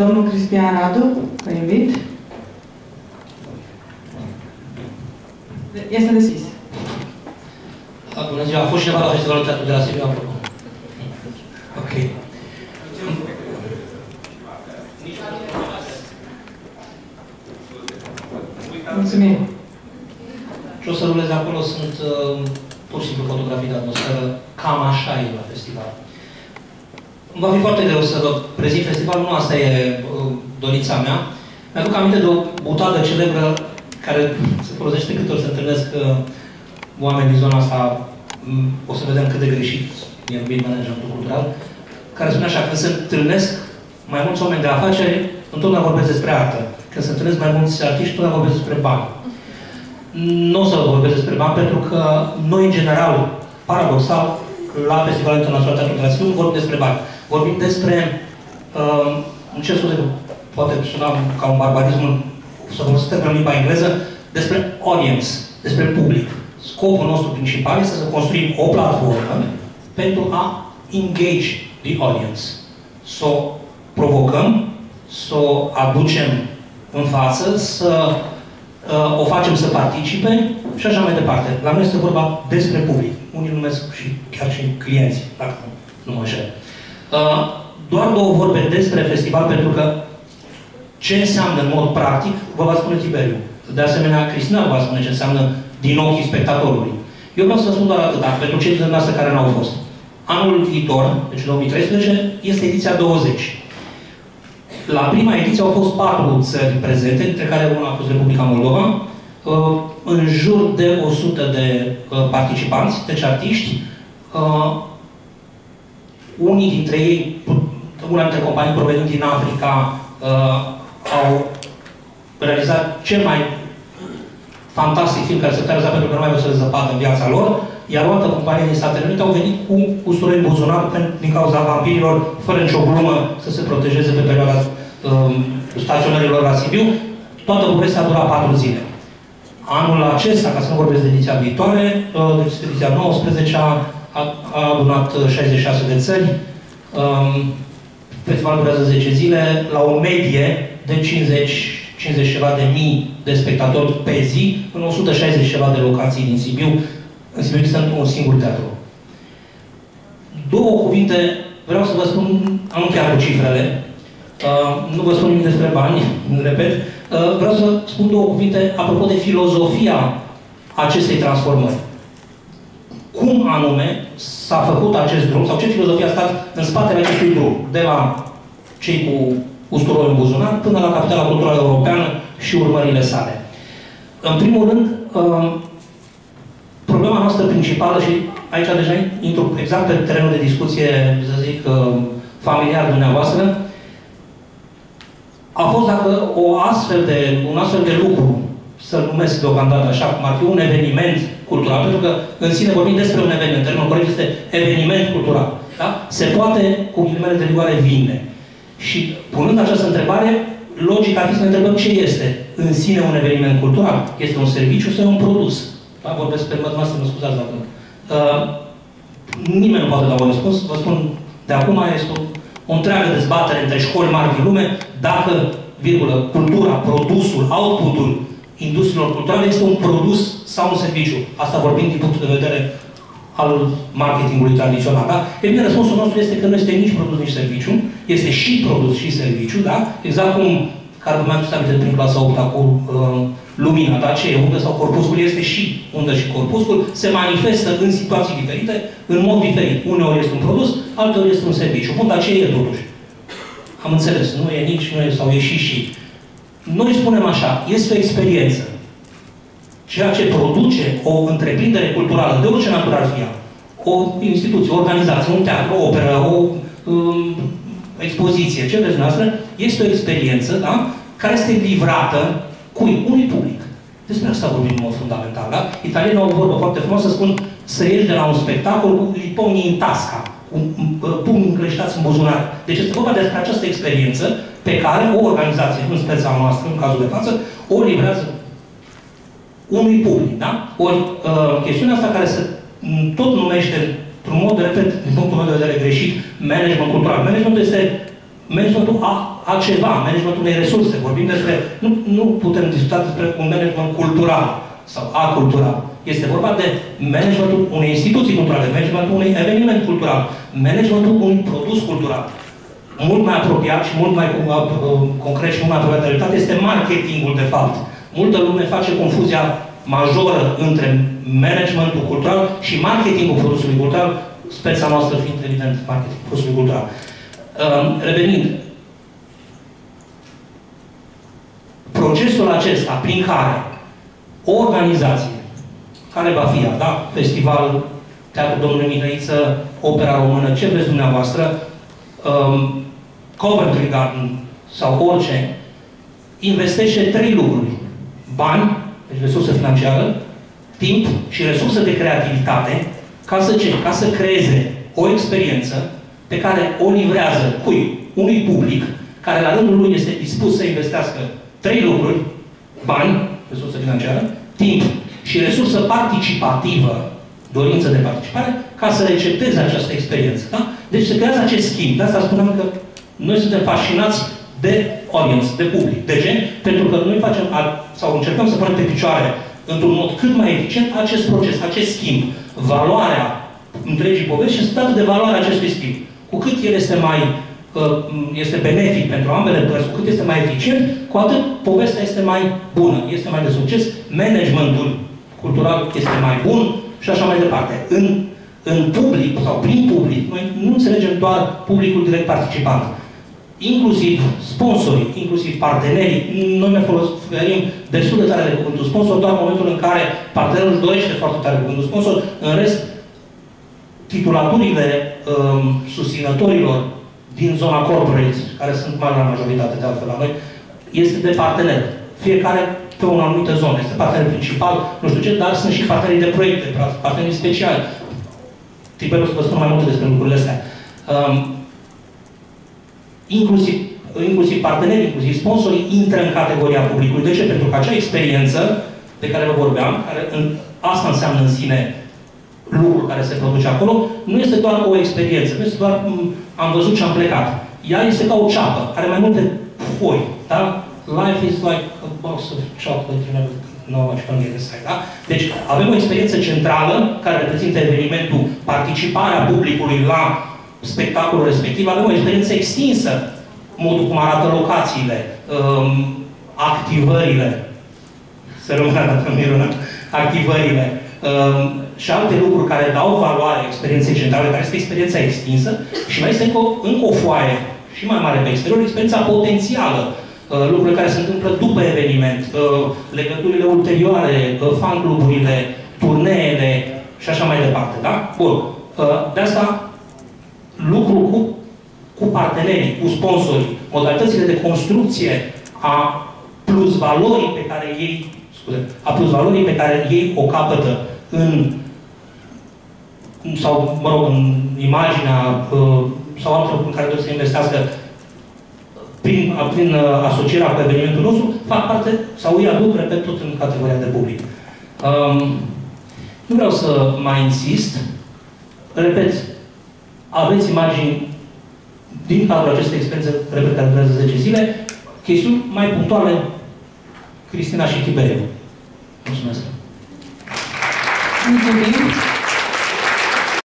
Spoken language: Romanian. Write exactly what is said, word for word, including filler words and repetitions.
Domnul Cristian Radu, vă invit. Este deschis. Bună ziua, a fost cineva la Festivalul Teatru de la Sibiu, apropo. Ok. Mulțumim. Ce o să rulez acolo sunt uh, pur și simplu fotografii de atmosferă. Cam așa e la festival. Va fi foarte greu să vă prezint festivalul, nu asta e uh, dorința mea. Mi-aduc aminte de o butadă celebră care se folosește câte ori se întâlnesc uh, oameni din zona asta, um, o să vedem cât de greșit e numit managementul cultural, care spune așa, când se întâlnesc mai mulți oameni de afaceri, întotdeauna vorbesc despre artă. Când se întâlnesc mai mulți artiști, întotdeauna vorbesc despre bani. Nu o să vorbesc despre bani, pentru că noi, în general, paradoxal, la Festivalul Internațional Teatru de la Sibiu, vorbim despre bani. Vorbim despre, uh, în ce scuze, poate suna ca un barbarism, să folosesc termenul în limba engleză, despre audience, despre public. Scopul nostru principal este să construim o platformă pentru a engage the audience. Să o provocăm, să o aducem în față, să uh, o facem să participe și așa mai departe. La noi este vorba despre public. Unii numesc și chiar și clienți, dacă nu mă înșel. Uh, doar două vorbe despre festival, pentru că ce înseamnă în mod practic, vă va spune Tiberiu. De asemenea, Cristina vă va spune ce înseamnă din ochii spectatorului. Eu vreau să vă spun doar atât, pentru cei dintre noastre care n-au fost. Anul viitor, deci două mii treisprezece, este ediția douăzeci. La prima ediție au fost patru țări prezente, dintre care una a fost Republica Moldova, în jur de o sută de participanți, deci artiști. Unii dintre ei, una dintre companii provenind din Africa, au realizat cel mai fantastic film care se realizat pentru că nu mai vreau să le zăpadă în viața lor, iar o altă companie din Statele Unite au venit cu usturoi în buzunar din cauza vampirilor, fără nicio glumă, să se protejeze pe perioada um, staționărilor la Sibiu. Toată povestea a durat patru zile. Anul acesta, ca să nu vorbesc de ediția viitoare, uh, deci ediția nouăsprezecea, a, a adunat șaizeci și șase de țări. Um, festivalul durează zece zile, la o medie de cincizeci, cincizeci ceva de mii de spectatori pe zi, în o sută șaizeci ceva de locații din Sibiu. În Sibiu există un singur teatru. Două cuvinte, vreau să vă spun, am încheiat cu cifrele, uh, nu vă spun nimic despre bani, repet, uh, vreau să vă spun două cuvinte apropo de filozofia acestei transformări. Cum anume s-a făcut acest drum, sau ce filozofie a stat în spatele acestui drum, de la cei cu usturoi în buzunar, până la Capitala Culturală Europeană și urmările sale. În primul rând, uh, problema noastră principală, și aici deja intru exact pe terenul de discuție, să zic, familiar dumneavoastră, a fost dacă o astfel de, un astfel de lucru, să-l numesc deocamdată așa, cum ar fi un eveniment cultural, pentru că în sine vorbim despre un eveniment, termenul corect este eveniment cultural, da? Se poate, cu ghilimele de rigoare, vinde. Și punând această întrebare, logic ar fi să ne întrebăm ce este în sine un eveniment cultural. Este un serviciu sau un produs? Da, vorbesc pe noastră, mă scuzați dacă nu. Uh, nimeni nu poate da un răspuns. Vă spun, de acum este o, o întreagă dezbatere între școli mari din lume dacă, virgulă, cultura, produsul, outputul industriilor culturale este un produs sau un serviciu. Asta vorbim din punctul de vedere al marketingului tradițional, da? E bine, răspunsul nostru este că nu este nici produs, nici serviciu. Este și produs și serviciu, da? Exact cum carbonatul stabilit prin clasa opta cu uh, lumina, da? Ce e undă sau corpuscul, este și undă și corpuscul, se manifestă în situații diferite, în mod diferit. Uneori este un produs, alteori este un serviciu. Bun, dar ce e totuși? Am înțeles, nu e nici, nu e, sau e și și. Noi spunem așa, este o experiență. Ceea ce produce o întreprindere culturală, de orice natură ar fi ea, o instituție, o organizație, un teatru, o operă, o um, expoziție, ce vreți noastră, este o experiență, da? Care este livrată cui? Unui public. Despre asta vorbim în mod fundamental, da? Italienii au o vorbă foarte frumoasă, spun să ieși de la un spectacol cu liponii în tasca, cu pumni încleștați în buzunar. Deci este vorba despre această experiență pe care o organizație, în speța noastră, în cazul de față, o livrează unui public, da? Ori uh, chestiunea asta care se tot numește, într-un mod, repet, din punctul meu de vedere greșit, management cultural. Managementul este managementul a, a ceva, managementul unei resurse. Vorbim despre, nu, nu putem discuta despre un management cultural sau acultural. Este vorba de managementul unei instituții culturale, managementul unui eveniment cultural, managementul unui produs cultural. Mult mai apropiat și mult mai concret și mult mai apropiat de realitate este marketingul, de fapt. Multă lume face confuzia majoră între managementul cultural și marketingul produsului cultural, speța noastră fiind, evident, marketingul produsului cultural. Revenind, procesul acesta prin care o organizație, care va fi, da? Festival, Teatrul Domnului Mihneiță, Opera Română, ce vreți dumneavoastră, um, Coventry Garden sau orice, investește trei lucruri. Bani, deci resursă financiară, timp și resursă de creativitate, ca să ce? Ca să creeze o experiență pe care o livrează cui? Unui public care la rândul lui este dispus să investească trei lucruri, bani, resursă financiară, timp și resursă participativă, dorință de participare, ca să recepteze această experiență. Da? Deci se creează acest schimb. De asta spuneam că noi suntem fascinați de audience, de public. De ce? Pentru că noi facem, sau încercăm să punem pe picioare, într-un mod cât mai eficient, acest proces, acest schimb. Valoarea întregii povești și statutul de valoare a acestui schimb. Cu cât el este mai este benefic pentru ambele părți, cu cât este mai eficient, cu atât povestea este mai bună, este mai de succes, managementul cultural este mai bun și așa mai departe. În, în public sau prin public, noi nu înțelegem doar publicul direct participant. Inclusiv sponsorii, inclusiv partenerii, noi ne folosim destul de tare de cuvântul sponsor, doar în momentul în care partenerul își dorește foarte tare cuvântul sponsor, în rest, titulaturile um, susținătorilor din zona corporate, care sunt mai la majoritate de altfel la noi, este de partener. Fiecare pe o anumită zonă. Este partener principal, nu știu ce, dar sunt și partenerii de proiecte, partenerii speciali. Tiberiu să vă spun mai multe despre lucrurile astea. Um, inclusiv, inclusiv partenerii, inclusiv sponsorii, intră în categoria publicului. De ce? Pentru că acea experiență de care vă vorbeam, care în, asta înseamnă în sine lucrul care se produce acolo, nu este doar o experiență, nu este doar am văzut și am plecat. Ea este ca o ceapă, are mai multe foi, da? Life is like a box of chocolate, you never know what you're going to get inside, da? Deci avem o experiență centrală care reprezintă evenimentul, participarea publicului la spectacolul respectiv, avem o experiență extinsă, modul cum arată locațiile, um, activările, să rămână dacă mirună, activările, um, și alte lucruri care dau valoare experienței centrale, care este experiența extinsă, și mai este încă o, încă o foaie și mai mare pe exterior, experiența potențială, uh, lucruri care se întâmplă după eveniment, uh, legăturile ulterioare, uh, fan-cluburile, turneele și așa mai departe, da? Bun. Uh, de asta, lucru cu, cu partenerii, cu sponsorii, modalitățile de construcție a plusvalorii pe care ei, scuze, a plusvalorii pe care ei o capătă în sau, mă rog, în imaginea uh, sau alte lucruri în care trebuie să investească prin, prin uh, asocierea cu evenimentul nostru, fac parte, sau îi aduc, repet, tot în categoria de public. Um, nu vreau să mai insist. Repet, aveți imagini din cadrul acestei experiențe, repet, care durează zece zile, chestiuni mai punctuale, Cristina și Tiberiu. Mulțumesc! Mulțumim!